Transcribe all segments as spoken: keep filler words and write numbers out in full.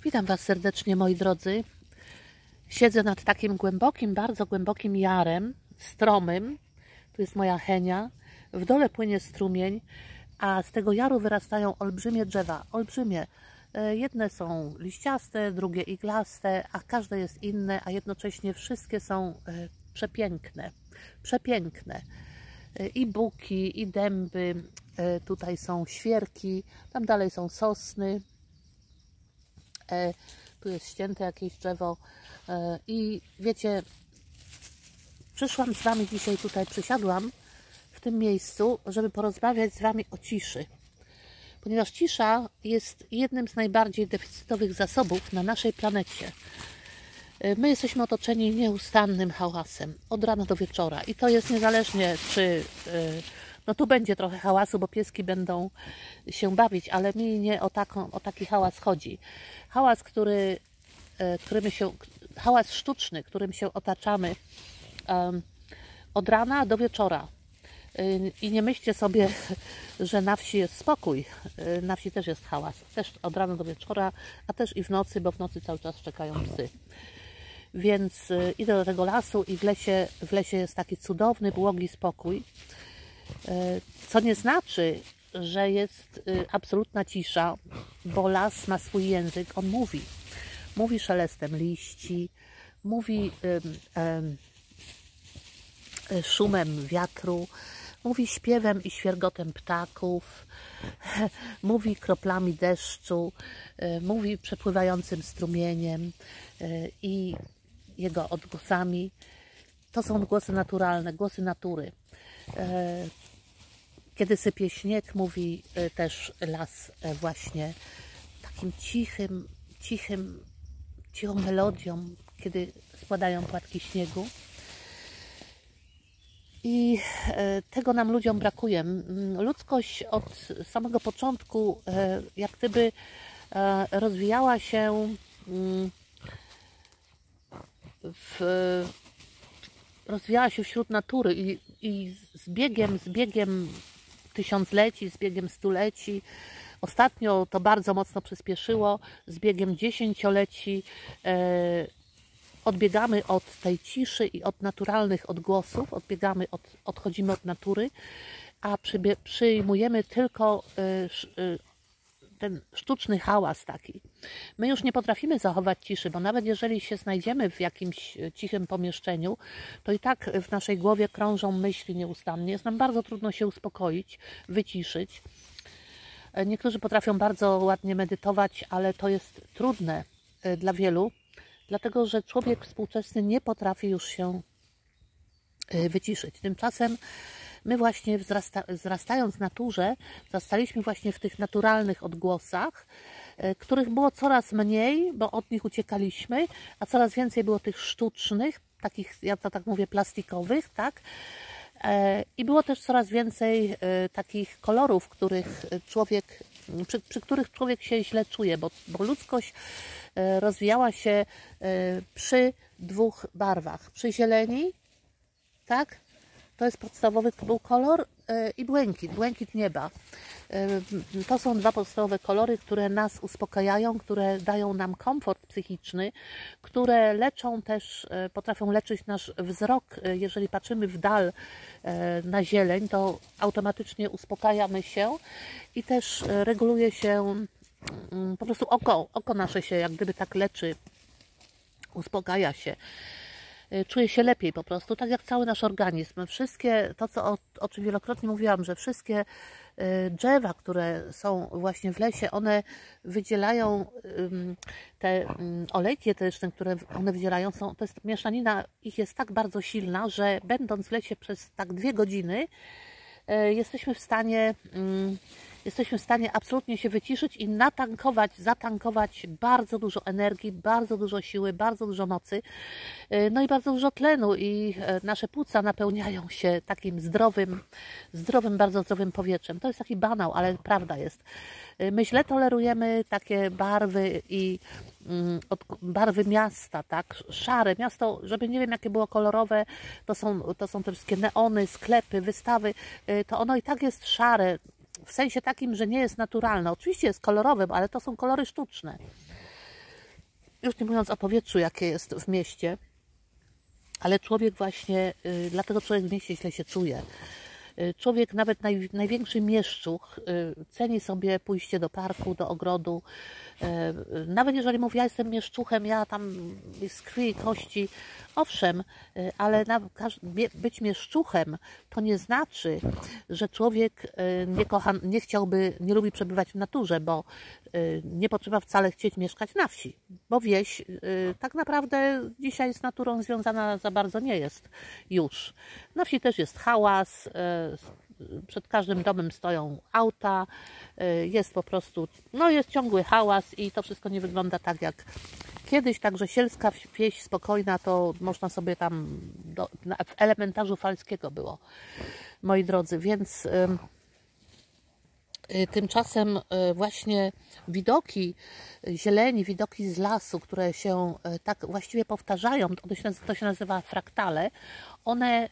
Witam Was serdecznie, moi drodzy. Siedzę nad takim głębokim, bardzo głębokim jarem, stromym. Tu jest moja Henia. W dole płynie strumień, a z tego jaru wyrastają olbrzymie drzewa. Olbrzymie. Jedne są liściaste, drugie iglaste, a każde jest inne, a jednocześnie wszystkie są przepiękne. Przepiękne. I buki, i dęby, tutaj są świerki, tam dalej są sosny. E, tu jest ścięte jakieś drzewo e, i wiecie, przyszłam z Wami dzisiaj tutaj, przysiadłam w tym miejscu, żeby porozmawiać z Wami o ciszy, ponieważ cisza jest jednym z najbardziej deficytowych zasobów na naszej planecie. E, my jesteśmy otoczeni nieustannym hałasem od rana do wieczora i to jest niezależnie, czy e, no tu będzie trochę hałasu, bo pieski będą się bawić, ale mi nie o, taką, o taki hałas chodzi. Hałas, który, którym się, hałas sztuczny, którym się otaczamy um, od rana do wieczora. I nie myślcie sobie, że na wsi jest spokój. Na wsi też jest hałas. Też od rana do wieczora, a też i w nocy, bo w nocy cały czas czekają psy. Więc idę do tego lasu i w lesie, w lesie jest taki cudowny, błogi spokój. Co nie znaczy, że jest absolutna cisza, bo las ma swój język, on mówi. Mówi szelestem liści, mówi um, um, szumem wiatru, mówi śpiewem i świergotem ptaków, mówi kroplami deszczu, mówi przepływającym strumieniem i jego odgłosami. To są głosy naturalne, głosy natury. Kiedy sypie śnieg, mówi też las właśnie takim cichym, cichym, cichą melodią, kiedy spadają płatki śniegu. I tego nam ludziom brakuje. Ludzkość od samego początku jak gdyby rozwijała się w rozwijała się wśród natury i, i z biegiem, z biegiem tysiącleci, z biegiem stuleci, ostatnio to bardzo mocno przyspieszyło, z biegiem dziesięcioleci e, odbiegamy od tej ciszy i od naturalnych odgłosów, odbiegamy od, odchodzimy od natury, a przybie, przyjmujemy tylko e, e, ten sztuczny hałas taki. My już nie potrafimy zachować ciszy, bo nawet jeżeli się znajdziemy w jakimś cichym pomieszczeniu, to i tak w naszej głowie krążą myśli nieustannie. Jest nam bardzo trudno się uspokoić, wyciszyć. Niektórzy potrafią bardzo ładnie medytować, ale to jest trudne dla wielu, dlatego że człowiek współczesny nie potrafi już się wyciszyć. Tymczasem my właśnie wzrasta, wzrastając w naturze, zastaliśmy właśnie w tych naturalnych odgłosach, których było coraz mniej, bo od nich uciekaliśmy, a coraz więcej było tych sztucznych, takich, ja to tak mówię, plastikowych, tak? I było też coraz więcej takich kolorów, których człowiek, przy, przy których człowiek się źle czuje, bo, bo ludzkość rozwijała się przy dwóch barwach. Przy zieleni, tak? To jest podstawowy był kolor i błękit, błękit nieba. To są dwa podstawowe kolory, które nas uspokajają, które dają nam komfort psychiczny, które leczą też, potrafią leczyć nasz wzrok. Jeżeli patrzymy w dal na zieleń, to automatycznie uspokajamy się i też reguluje się, po prostu oko, oko nasze się jak gdyby tak leczy, uspokaja się. Czuję się lepiej po prostu, tak jak cały nasz organizm. Wszystkie, to co, o, o czym wielokrotnie mówiłam, że wszystkie drzewa, które są właśnie w lesie, one wydzielają te olejki etyczne, które one wydzielają, są, to jest mieszanina, ich jest tak bardzo silna, że będąc w lesie przez tak dwie godziny jesteśmy w stanie Jesteśmy w stanie absolutnie się wyciszyć i natankować, zatankować bardzo dużo energii, bardzo dużo siły, bardzo dużo mocy, no i bardzo dużo tlenu i nasze płuca napełniają się takim zdrowym, zdrowym, bardzo zdrowym powietrzem. To jest taki banał, ale prawda jest. My źle tolerujemy takie barwy i od barwy miasta, tak, szare miasto, żeby nie wiem jakie było kolorowe, to są, to są te wszystkie neony, sklepy, wystawy, to ono i tak jest szare, w sensie takim, że nie jest naturalne. Oczywiście jest kolorowe, ale to są kolory sztuczne. już nie mówiąc o powietrzu, jakie jest w mieście, ale człowiek właśnie, dlatego człowiek w mieście źle się czuje. Człowiek, nawet naj, największy mieszczuch, ceni sobie pójście do parku, do ogrodu. Nawet jeżeli mówi, ja jestem mieszczuchem, ja tam z krwi i kości, owszem, ale na, być mieszczuchem to nie znaczy, że człowiek nie kocha, nie chciałby, nie lubi przebywać w naturze, bo nie potrzeba wcale chcieć mieszkać na wsi, bo wieś tak naprawdę dzisiaj z naturą związana za bardzo nie jest już. Na wsi też jest hałas, przed każdym domem stoją auta, jest po prostu, no jest ciągły hałas i to wszystko nie wygląda tak jak kiedyś, także sielska wieś spokojna, to można sobie tam, do, w elementarzu Falskiego było, moi drodzy, więc tymczasem właśnie widoki zieleni, widoki z lasu, które się tak właściwie powtarzają, to się, to się nazywa fraktale, one,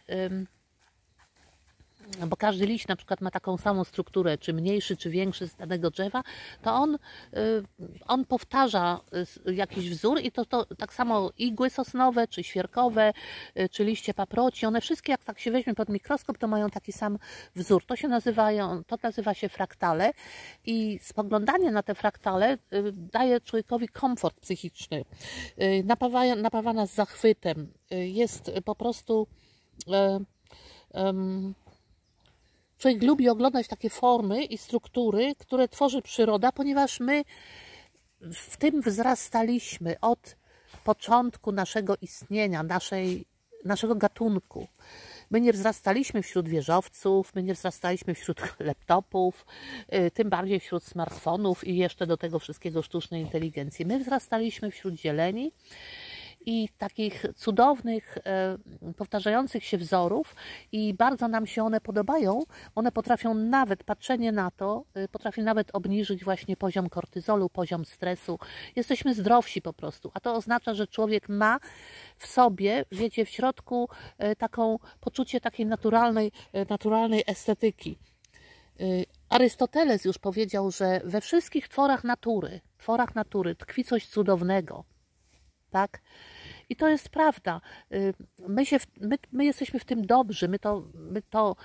bo każdy liść na przykład ma taką samą strukturę, czy mniejszy, czy większy z danego drzewa, to on, on powtarza jakiś wzór i to, to tak samo igły sosnowe, czy świerkowe, czy liście paproci, one wszystkie, jak tak się weźmie pod mikroskop, to mają taki sam wzór. To się nazywają, to nazywa się fraktale i spoglądanie na te fraktale daje człowiekowi komfort psychiczny, napawa, napawa nas zachwytem, jest po prostu... Um, Człowiek lubi oglądać takie formy i struktury, które tworzy przyroda, ponieważ my w tym wzrastaliśmy od początku naszego istnienia, naszej, naszego gatunku. My nie wzrastaliśmy wśród wieżowców, my nie wzrastaliśmy wśród laptopów, tym bardziej wśród smartfonów i jeszcze do tego wszystkiego sztucznej inteligencji. My wzrastaliśmy wśród zieleni i takich cudownych, powtarzających się wzorów i bardzo nam się one podobają. One potrafią nawet, patrzenie na to, potrafi nawet obniżyć właśnie poziom kortyzolu, poziom stresu. Jesteśmy zdrowsi po prostu, a to oznacza, że człowiek ma w sobie, wiecie, w środku taką poczucie takiej naturalnej, naturalnej estetyki. Arystoteles już powiedział, że we wszystkich tworach natury, tworach natury tkwi coś cudownego. Tak? I to jest prawda. My, się, my, my jesteśmy w tym dobrzy, my to, my to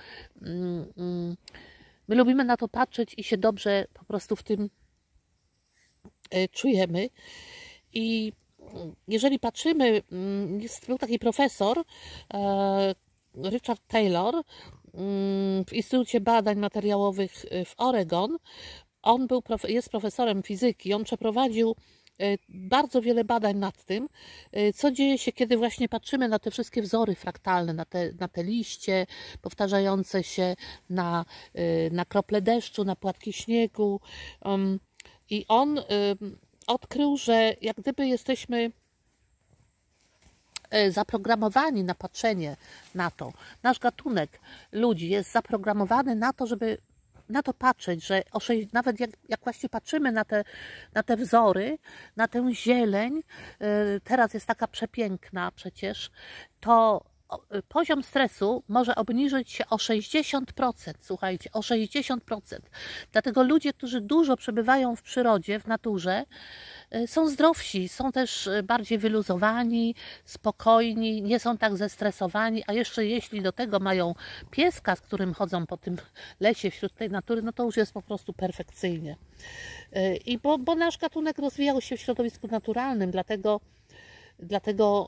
my lubimy na to patrzeć i się dobrze po prostu w tym czujemy. I jeżeli patrzymy, jest, był taki profesor Richard Taylor w Instytucie Badań Materiałowych w Oregon. On był, jest profesorem fizyki, on przeprowadził bardzo wiele badań nad tym, co dzieje się, kiedy właśnie patrzymy na te wszystkie wzory fraktalne, na te, na te liście powtarzające się, na, na krople deszczu, na płatki śniegu. I on odkrył, że jak gdyby jesteśmy zaprogramowani na patrzenie na to. Nasz gatunek ludzi jest zaprogramowany na to, żeby na to patrzeć, że nawet jak, jak właśnie patrzymy na te, na te wzory, na tę zieleń, teraz jest taka przepiękna przecież, to poziom stresu może obniżyć się o sześćdziesiąt procent, słuchajcie, o sześćdziesiąt procent. Dlatego ludzie, którzy dużo przebywają w przyrodzie, w naturze, są zdrowsi, są też bardziej wyluzowani, spokojni, nie są tak zestresowani, a jeszcze jeśli do tego mają pieska, z którym chodzą po tym lesie wśród tej natury, no to już jest po prostu perfekcyjnie. I bo, bo nasz gatunek rozwijał się w środowisku naturalnym, dlatego, dlatego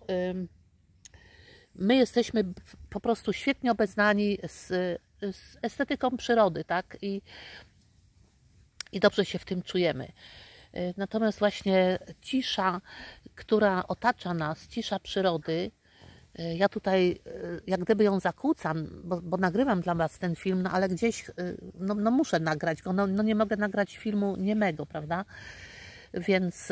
my jesteśmy po prostu świetnie obeznani z, z estetyką przyrody, tak? I, i dobrze się w tym czujemy. Natomiast właśnie cisza, która otacza nas, cisza przyrody, ja tutaj jak gdyby ją zakłócam, bo, bo nagrywam dla Was ten film, no ale gdzieś, no, no muszę nagrać go, no, no nie mogę nagrać filmu niemego, prawda? Więc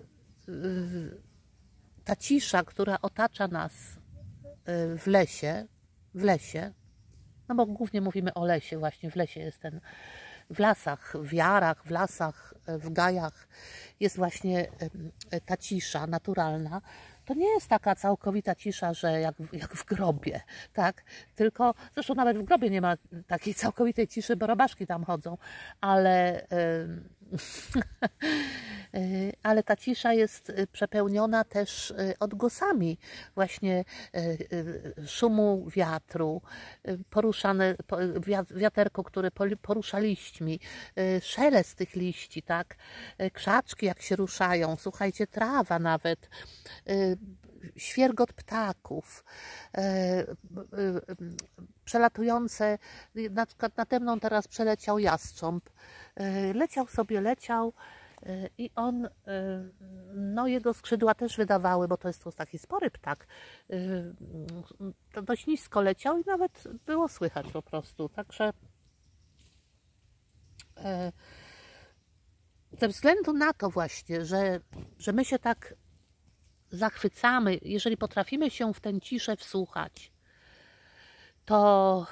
ta cisza, która otacza nas w lesie, w lesie, no bo głównie mówimy o lesie, właśnie w lesie jest ten, w lasach, w jarach, w lasach, w gajach jest właśnie ta cisza naturalna. To nie jest taka całkowita cisza, że jak, jak w grobie, tak? Tylko, zresztą nawet w grobie nie ma takiej całkowitej ciszy, bo robaczki tam chodzą, ale ale ta cisza jest przepełniona też odgłosami właśnie szumu wiatru, poruszane, wiaterko, które porusza liśćmi, szelest tych liści, tak, krzaczki jak się ruszają, słuchajcie, trawa nawet, świergot ptaków, przelatujące, na przykład nade mną teraz przeleciał jastrząb, leciał sobie, leciał i on, no jego skrzydła też wydawały, bo to jest to taki spory ptak, to dość nisko leciał i nawet było słychać po prostu, także ze względu na to właśnie, że, że my się tak zachwycamy, jeżeli potrafimy się w tę ciszę wsłuchać, to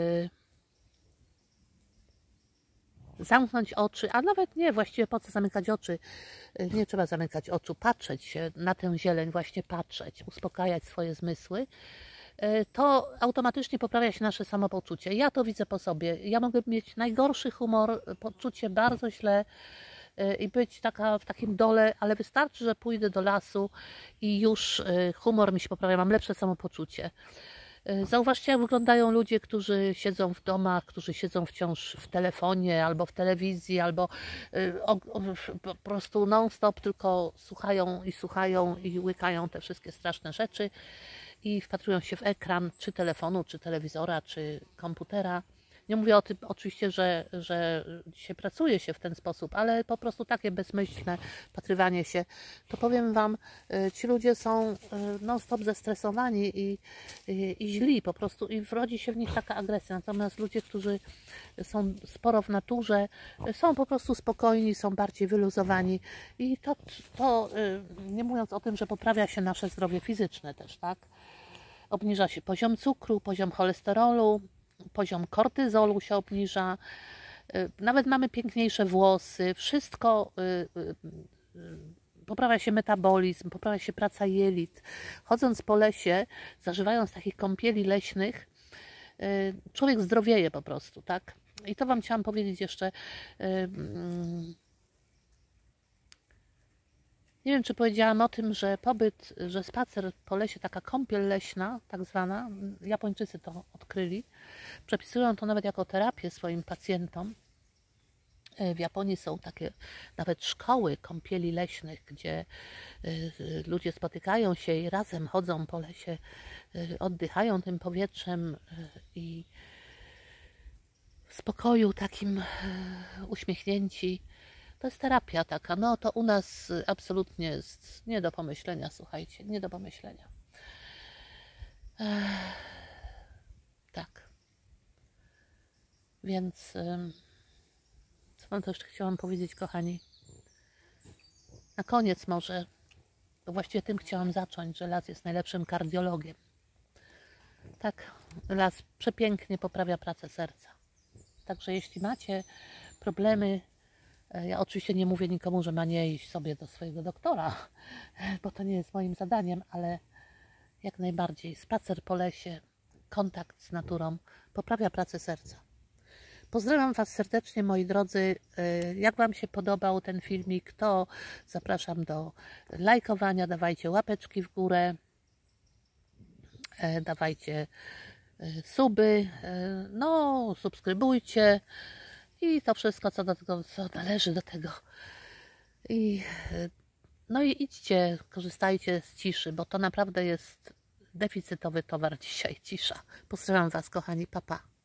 yy, zamknąć oczy, a nawet nie, właściwie po co zamykać oczy, yy, nie trzeba zamykać oczu, patrzeć się na tę zieleń, właśnie patrzeć, uspokajać swoje zmysły, yy, to automatycznie poprawia się nasze samopoczucie. Ja to widzę po sobie. Ja mogę mieć najgorszy humor, poczucie bardzo źle, i być taka w takim dole, ale wystarczy, że pójdę do lasu i już humor mi się poprawia, mam lepsze samopoczucie. Zauważcie, jak wyglądają ludzie, którzy siedzą w domach, którzy siedzą wciąż w telefonie, albo w telewizji, albo po prostu non-stop tylko słuchają i słuchają i łykają te wszystkie straszne rzeczy i wpatrują się w ekran, czy telefonu, czy telewizora, czy komputera. Nie mówię o tym oczywiście, że, że dzisiaj pracuje się w ten sposób, ale po prostu takie bezmyślne patrywanie się, to powiem Wam, ci ludzie są non-stop zestresowani i, i, i źli po prostu i wrodzi się w nich taka agresja. Natomiast ludzie, którzy są sporo w naturze, są po prostu spokojni, są bardziej wyluzowani i to, to nie mówiąc o tym, że poprawia się nasze zdrowie fizyczne też, tak? Obniża się poziom cukru, poziom cholesterolu, poziom kortyzolu się obniża, nawet mamy piękniejsze włosy, wszystko, poprawia się metabolizm, poprawia się praca jelit. Chodząc po lesie, zażywając takich kąpieli leśnych, człowiek zdrowieje po prostu, tak? I to Wam chciałam powiedzieć jeszcze. Nie wiem, czy powiedziałam o tym, że pobyt, że spacer po lesie, taka kąpiel leśna, tak zwana, Japończycy to odkryli, przepisują to nawet jako terapię swoim pacjentom. W Japonii są takie nawet szkoły kąpieli leśnych, gdzie ludzie spotykają się i razem chodzą po lesie, oddychają tym powietrzem i w spokoju takim uśmiechnięci. To jest terapia taka, no to u nas absolutnie jest nie do pomyślenia, słuchajcie, nie do pomyślenia. Ech, tak. Więc co Wam to jeszcze chciałam powiedzieć, kochani? Na koniec może, bo właściwie tym chciałam zacząć, że las jest najlepszym kardiologiem. Tak, las przepięknie poprawia pracę serca. Także jeśli macie problemy, ja oczywiście nie mówię nikomu, że ma nie iść sobie do swojego doktora, bo to nie jest moim zadaniem, ale jak najbardziej spacer po lesie, kontakt z naturą poprawia pracę serca. Pozdrawiam Was serdecznie, moi drodzy. Jak Wam się podobał ten filmik, to zapraszam do lajkowania, dawajcie łapeczki w górę, dawajcie suby, no subskrybujcie. I to wszystko, co do tego, co należy do tego. I, no i idźcie, korzystajcie z ciszy, bo to naprawdę jest deficytowy towar dzisiaj, cisza. Pozdrawiam Was, kochani, pa, pa.